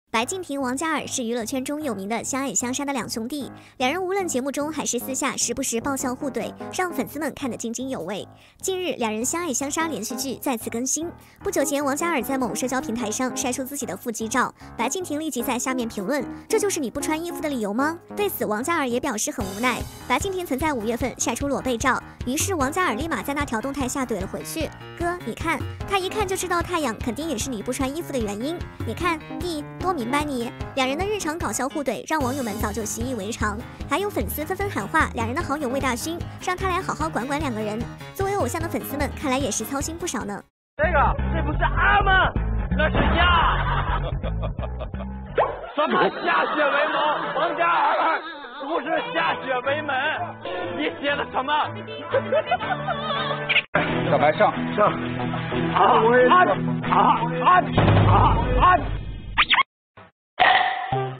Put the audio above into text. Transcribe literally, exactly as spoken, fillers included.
白敬亭、王嘉尔是娱乐圈中有名的相爱相杀的两兄弟，两人无论节目中还是私下，时不时爆笑互怼，让粉丝们看得津津有味。近日，两人相爱相杀连续剧再次更新。不久前，王嘉尔在某社交平台上晒出自己的腹肌照，白敬亭立即在下面评论：“这就是你不穿衣服的理由吗？”对此，王嘉尔也表示很无奈。白敬亭曾在五月份晒出裸背照，于是王嘉尔立马在那条动态下怼了回去：“哥，你看，他一看就知道太阳肯定也是你不穿衣服的原因。你看，弟多明白你。”两人的日常搞笑互怼让网友们早就习以为常，还有粉丝纷纷喊话两人的好友魏大勋，让他来好好管管两个人。作为偶像的粉丝们看来也是操心不少呢。 这个这不是啊吗？那是呀。什么下血为盟？王嘉尔不是下血为门，你写的什么？ 小白上上啊啊啊啊啊！